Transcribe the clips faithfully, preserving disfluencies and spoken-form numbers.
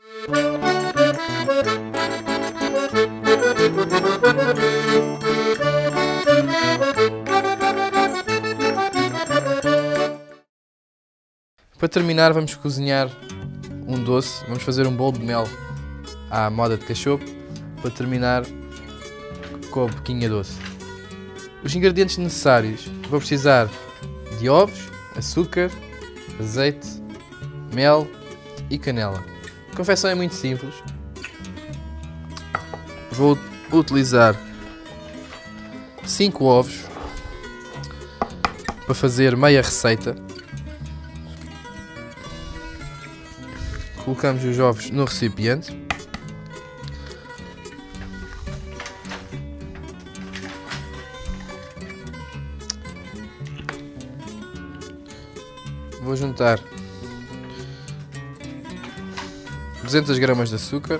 Para terminar, vamos cozinhar um doce. Vamos fazer um bolo de mel à moda de cachopo. Para terminar com a boquinha doce. Os ingredientes necessários: vou precisar de ovos, açúcar, azeite, mel e canela. A confecção é muito simples. Vou utilizar cinco ovos para fazer meia receita. Colocamos os ovos no recipiente. Vou juntar duzentas gramas de açúcar,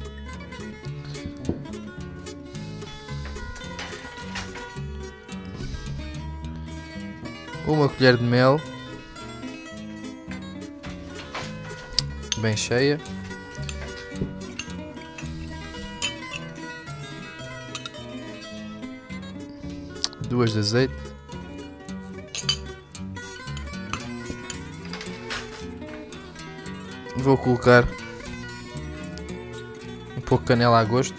uma colher de mel, bem cheia, duas de azeite, vou colocar um pouco de canela a gosto.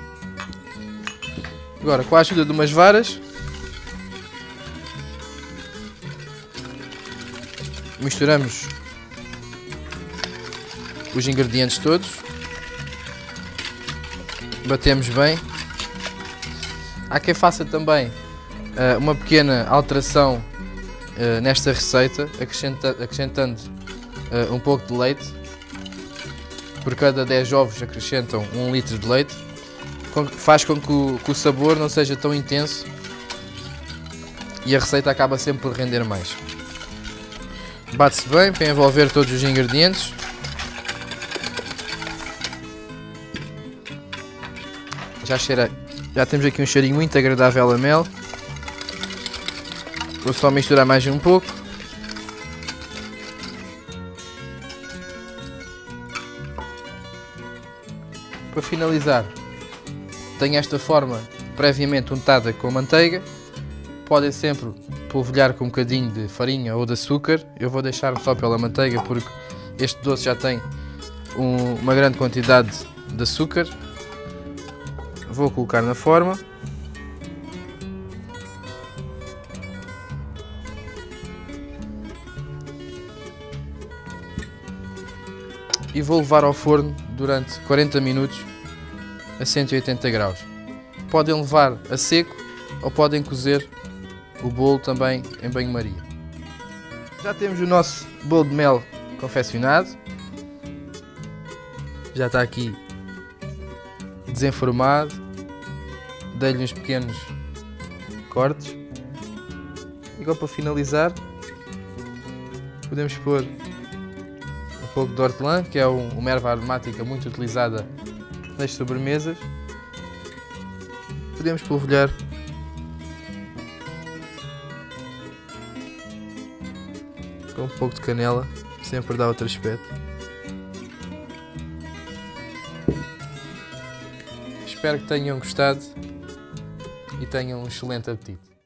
Agora, com a ajuda de umas varas, misturamos os ingredientes todos, batemos bem. Há quem faça também uh, uma pequena alteração uh, nesta receita, acrescenta, acrescentando uh, um pouco de leite. Por cada dez ovos acrescentam um litro de leite, faz com que o, que o sabor não seja tão intenso e a receita acaba sempre por render mais. Bate-se bem para envolver todos os ingredientes. Já, cheira, já temos aqui um cheirinho muito agradável a mel. Vou só misturar mais um pouco. Para finalizar, tenho esta forma previamente untada com manteiga. Podem sempre polvilhar com um bocadinho de farinha ou de açúcar. Eu vou deixar só pela manteiga porque este doce já tem um, uma grande quantidade de açúcar. Vou colocar na forma. E vou levar ao forno durante quarenta minutos a cento e oitenta graus. Podem levar a seco ou podem cozer o bolo também em banho-maria. Já temos o nosso bolo de mel confeccionado. Já está aqui desenformado. Dei-lhe uns pequenos cortes. E agora, para finalizar, podemos pôr um pouco de hortelã, que é uma erva aromática muito utilizada nas sobremesas. Podemos polvilhar com um pouco de canela, sempre dá outro aspecto. Espero que tenham gostado e tenham um excelente apetite.